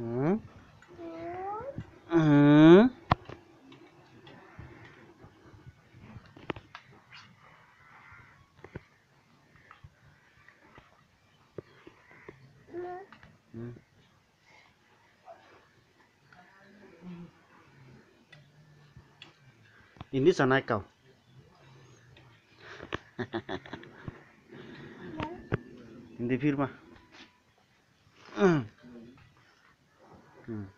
Hmm. Hmm. Hmm. Ini sana kau. Hindi firma. Hmm. Hmm.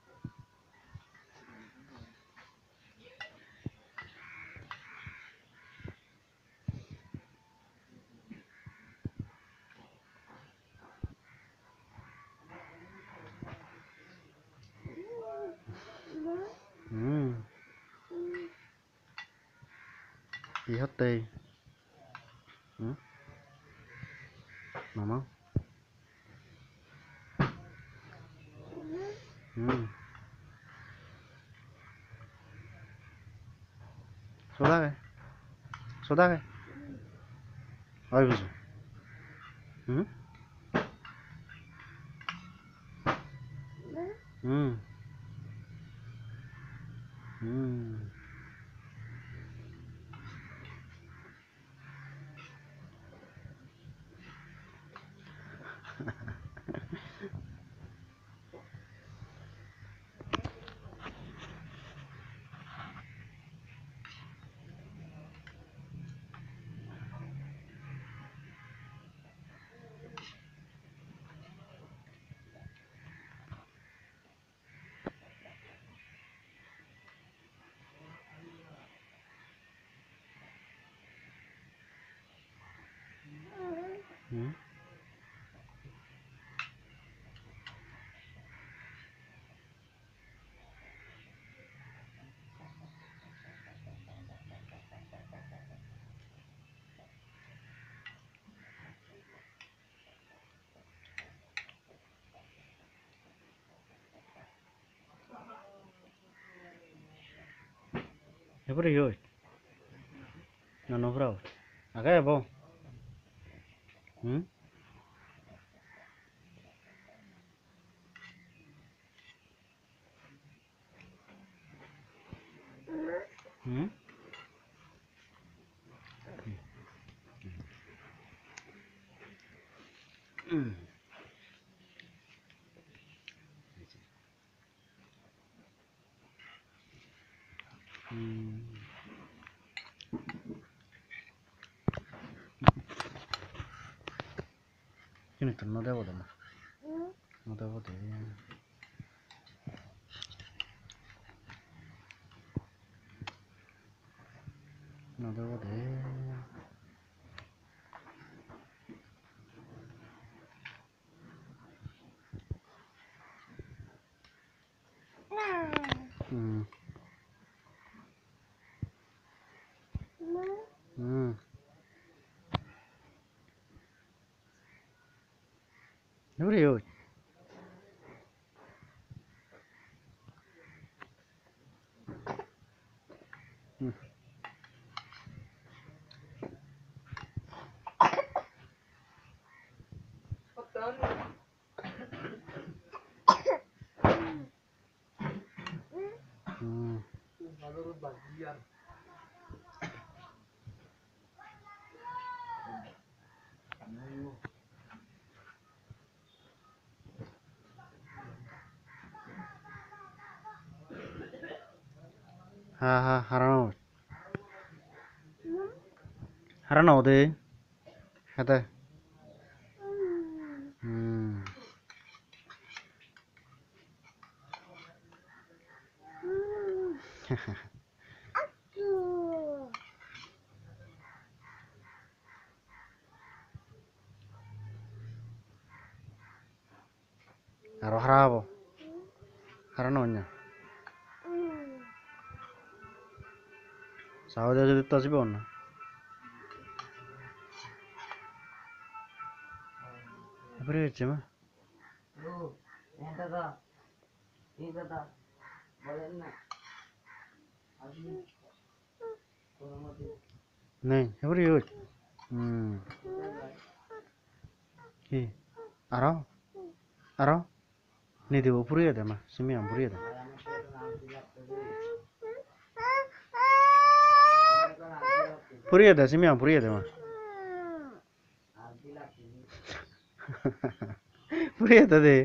Hmm. Lihat deh. Hmm. Mama. Hmm. Sudah ke? Sudah ke? Ayo bisa. Hmm. Hmm. Hmm. Hmm. Apa dia? Nano bravo. Agak ya bang. Hmm. Hmm. Hmm. Hmm. Ini tuh nada apa dah? Nada apa deh? Nada apa deh? Hmm. Hmm. Apa dia? Hmm. Hmm. Ha harano. Harano deh. Kata. Hmm. Haro harabo. Harano nya. Sao dia jadi tas bon? Apa dia cuma? Nih, apa dia? Hmm. Hi. Aro? Aro? Nih di puri ada mah, semi am puri ada. Puri ada, semi am puri ada mah. Puri ada deh.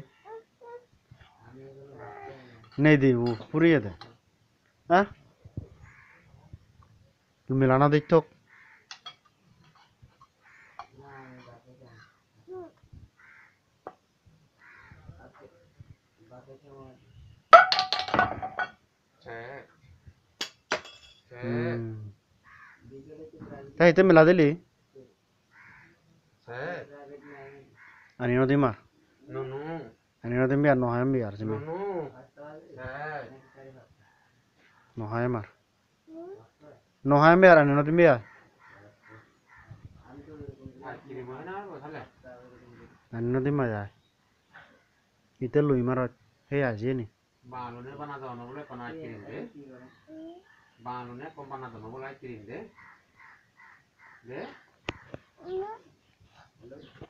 Nih di puri ada. Ah? Milana deh tok. Hey, itu milada li. Ani no di mar. Ani no di biar no hayam biar semi. No hayam mar. No hayam biar ani no di biar. Ani no di mar ya. Itu lui mar. Hey aja nih. Balonnya panah tahun boleh panah kirim deh. Balonnya kok panah tahun boleh kirim deh. Deh.